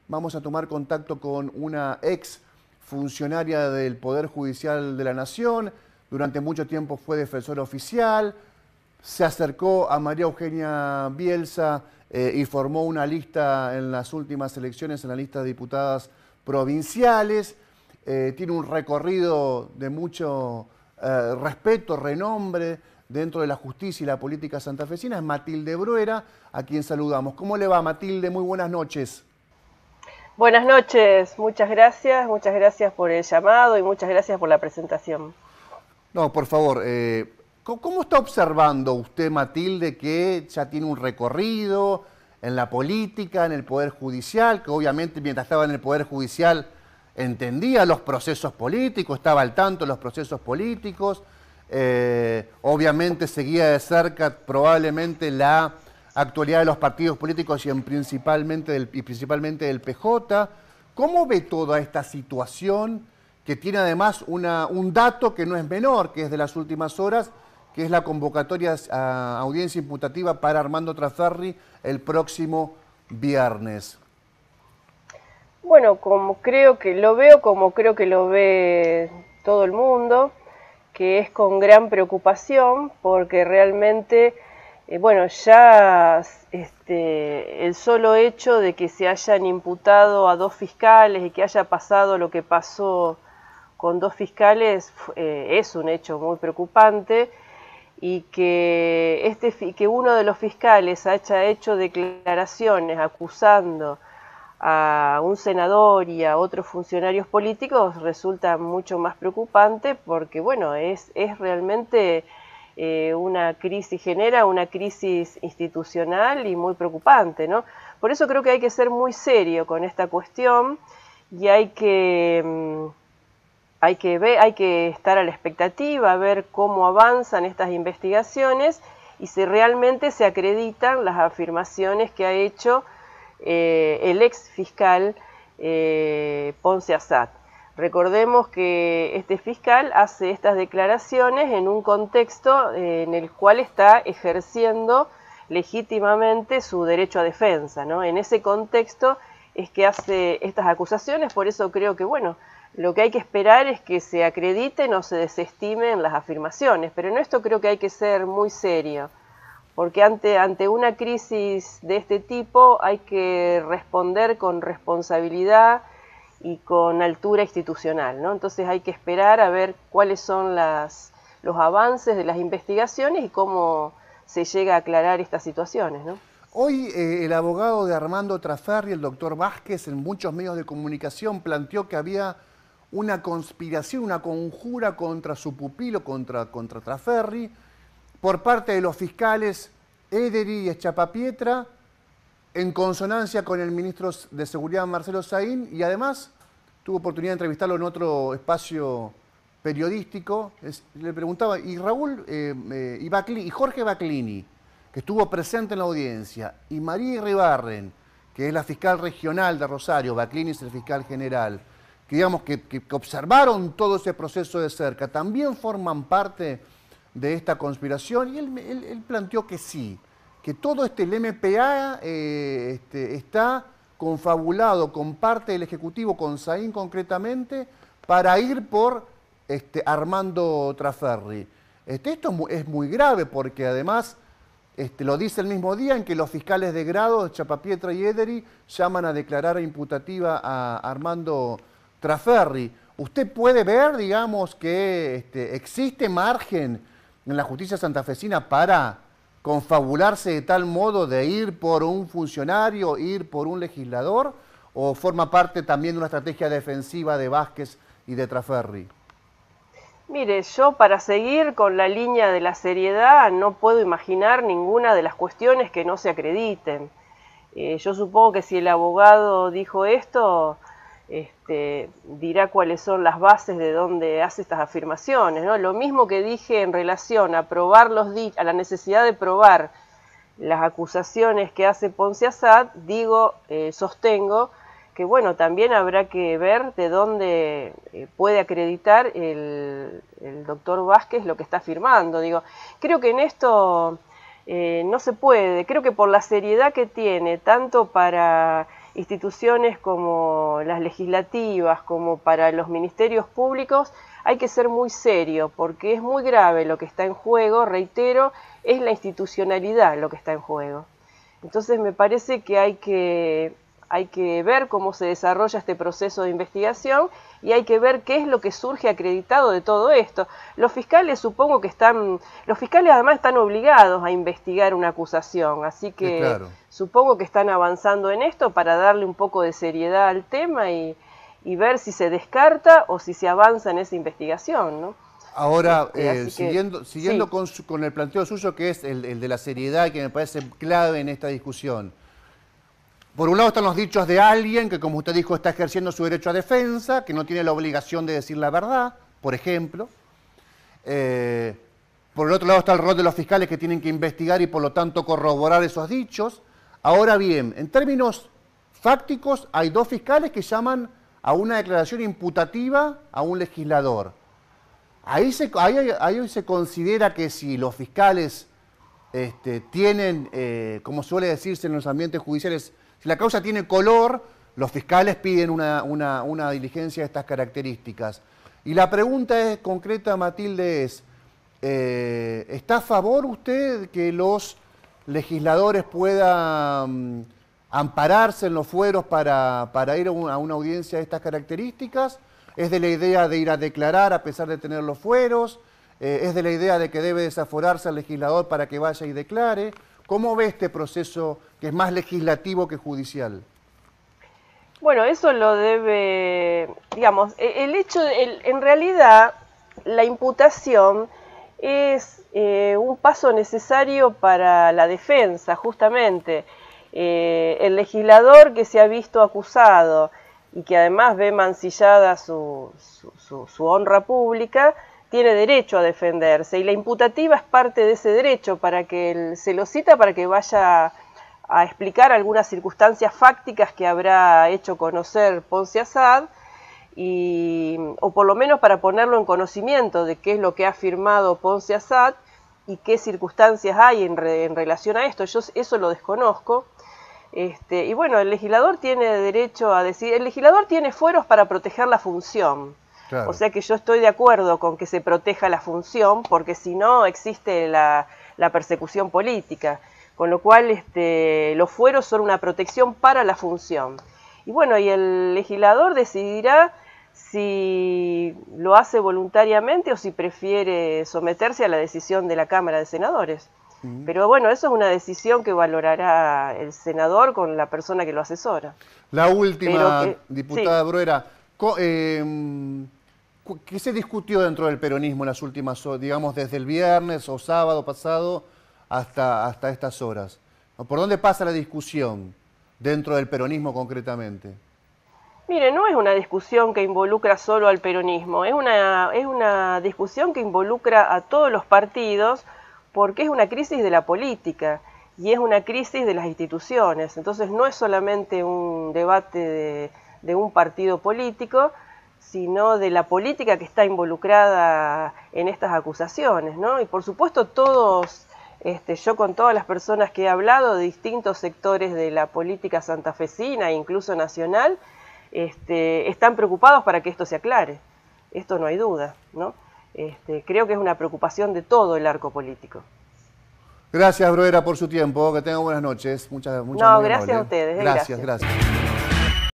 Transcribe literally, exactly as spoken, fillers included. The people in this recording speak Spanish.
vamos a tomar contacto con una ex funcionaria del Poder Judicial de la Nación. Durante mucho tiempo fue defensora oficial. Se acercó a María Eugenia Bielsa eh, y formó una lista en las últimas elecciones, en la lista de diputadas provinciales. Eh, tiene un recorrido de mucho eh, respeto, renombre dentro de la justicia y la política santafesina. Es Matilde Bruera, a quien saludamos. ¿Cómo le va, Matilde? Muy buenas noches. Buenas noches, muchas gracias, muchas gracias por el llamado y muchas gracias por la presentación. No, por favor, eh, ¿cómo está observando usted, Matilde, que ya tiene un recorrido en la política, en el Poder Judicial, que obviamente mientras estaba en el Poder Judicial entendía los procesos políticos, estaba al tanto de los procesos políticos, eh, obviamente seguía de cerca probablemente la actualidad de los partidos políticos y, en principalmente del, y principalmente del P J? ¿Cómo ve toda esta situación, que tiene además una, un dato que no es menor, que es de las últimas horas, que es la convocatoria a audiencia imputativa para Armando Trasferri el próximo viernes? Bueno, como creo que lo veo, como creo que lo ve todo el mundo, que es con gran preocupación, porque realmente, eh, bueno, ya este, el solo hecho de que se hayan imputado a dos fiscales y que haya pasado lo que pasó con dos fiscales eh, es un hecho muy preocupante, y que, este, que uno de los fiscales haya hecho declaraciones acusando a un senador y a otros funcionarios políticos resulta mucho más preocupante, porque bueno, es, es realmente eh, una crisis, genera una crisis institucional y muy preocupante, ¿no? Por eso creo que hay que ser muy serio con esta cuestión y hay que... Mmm, Hay que ver, hay que estar a la expectativa, a ver cómo avanzan estas investigaciones y si realmente se acreditan las afirmaciones que ha hecho eh, el ex fiscal eh, Ponce Assad. Recordemos que este fiscal hace estas declaraciones en un contexto eh, en el cual está ejerciendo legítimamente su derecho a defensa, ¿no? En ese contexto es que hace estas acusaciones, por eso creo que, bueno, lo que hay que esperar es que se acrediten o se desestimen las afirmaciones, pero en esto creo que hay que ser muy serio, porque ante, ante una crisis de este tipo hay que responder con responsabilidad y con altura institucional, ¿no? Entonces hay que esperar a ver cuáles son las, los avances de las investigaciones y cómo se llega a aclarar estas situaciones, ¿no? Hoy eh, el abogado de Armando Trasferri, el doctor Vázquez, en muchos medios de comunicación planteó que había una conspiración, una conjura contra su pupilo, contra, contra Trasferri, por parte de los fiscales Ederi y Echapapietra, en consonancia con el ministro de Seguridad Marcelo Saín, y además tuve oportunidad de entrevistarlo en otro espacio periodístico. Es, le preguntaba, y Raúl eh, eh, y, Bacli, y Jorge Baclini, que estuvo presente en la audiencia, y María Iribarren, que es la fiscal regional de Rosario, Baclini es el fiscal general, que digamos que, que, que observaron todo ese proceso de cerca, también forman parte de esta conspiración, y él, él, él planteó que sí, que todo este el M P A eh, este, está confabulado con parte del Ejecutivo, con Saín concretamente, para ir por este, Armando Trasferri. Este, esto es muy, es muy grave, porque además este, lo dice el mismo día en que los fiscales de grado, Echapapietra y Ederi, llaman a declarar imputativa a Armando Trasferri. ¿Usted puede ver, digamos, que este, existe margen en la justicia santafesina para confabularse de tal modo de ir por un funcionario, ir por un legislador, o forma parte también de una estrategia defensiva de Vázquez y de Trasferri? Mire, yo para seguir con la línea de la seriedad no puedo imaginar ninguna de las cuestiones que no se acrediten. Eh, yo supongo que si el abogado dijo esto, este, dirá cuáles son las bases de donde hace estas afirmaciones, ¿no? Lo mismo que dije en relación a probar los a la necesidad de probar las acusaciones que hace Ponce Assad, digo, eh, sostengo que bueno, también habrá que ver de dónde eh, puede acreditar el, el doctor Vázquez lo que está afirmando. Digo, creo que en esto eh, no se puede, creo que por la seriedad que tiene, tanto para instituciones como las legislativas, como para los ministerios públicos, hay que ser muy serio, porque es muy grave lo que está en juego, reitero, es la institucionalidad lo que está en juego. Entonces me parece que hay que, hay que ver cómo se desarrolla este proceso de investigación y hay que ver qué es lo que surge acreditado de todo esto. Los fiscales supongo que están, los fiscales además están obligados a investigar una acusación, así que sí, claro, supongo que están avanzando en esto para darle un poco de seriedad al tema y, y ver si se descarta o si se avanza en esa investigación, ¿no? Ahora, eh, que, siguiendo, siguiendo sí. con, su, con el planteo suyo, que es el, el de la seriedad, que me parece clave en esta discusión. Por un lado están los dichos de alguien que, como usted dijo, está ejerciendo su derecho a defensa, que no tiene la obligación de decir la verdad, por ejemplo. Eh, por el otro lado está el rol de los fiscales que tienen que investigar y, por lo tanto, corroborar esos dichos. Ahora bien, en términos fácticos, hay dos fiscales que llaman a una declaración imputativa a un legislador. Ahí se, ahí, ahí se considera que si los fiscales este, tienen, eh, como suele decirse en los ambientes judiciales, si la causa tiene color, los fiscales piden una, una, una diligencia de estas características. Y la pregunta es, concreta, Matilde, es, eh, ¿está a favor usted que los legisladores puedan um, ampararse en los fueros para, para ir a una, a una audiencia de estas características? ¿Es de la idea de ir a declarar a pesar de tener los fueros? Eh, ¿Es de la idea de que debe desaforarse al legislador para que vaya y declare? ¿Cómo ve este proceso que es más legislativo que judicial? Bueno, eso lo debe, digamos, el hecho, el, en realidad la imputación es eh, un paso necesario para la defensa, justamente. Eh, el legislador que se ha visto acusado y que además ve mancillada su, su, su, su honra pública, tiene derecho a defenderse, y la imputativa es parte de ese derecho, para que él, se lo cita para que vaya a explicar algunas circunstancias fácticas que habrá hecho conocer Ponce Assad, y, o por lo menos para ponerlo en conocimiento de qué es lo que ha afirmado Ponce Assad y qué circunstancias hay en, re, en relación a esto. Yo eso lo desconozco. Este, y bueno, el legislador tiene derecho a decir, el legislador tiene fueros para proteger la función. Claro. O sea que yo estoy de acuerdo con que se proteja la función, porque si no existe la, la persecución política. Con lo cual este, los fueros son una protección para la función. Y bueno, y el legislador decidirá si lo hace voluntariamente o si prefiere someterse a la decisión de la Cámara de Senadores. Uh-huh. Pero bueno, eso es una decisión que valorará el senador con la persona que lo asesora. La última, que, diputada sí. Bruera, eh, ¿qué se discutió dentro del peronismo en las últimas horas, digamos desde el viernes o sábado pasado hasta, hasta estas horas? ¿Por dónde pasa la discusión dentro del peronismo concretamente? Mire, no es una discusión que involucra solo al peronismo, es una, es una discusión que involucra a todos los partidos, porque es una crisis de la política y es una crisis de las instituciones. Entonces no es solamente un debate de, de un partido político, sino de la política que está involucrada en estas acusaciones, ¿no? Y por supuesto todos, este, yo con todas las personas que he hablado de distintos sectores de la política santafesina e incluso nacional, este, están preocupados para que esto se aclare. Esto no hay duda, ¿no? Este, creo que es una preocupación de todo el arco político. Gracias, Bruera, por su tiempo. Que tengan buenas noches. Muchas, muchas No, gracias a ustedes. Gracias, gracias. gracias.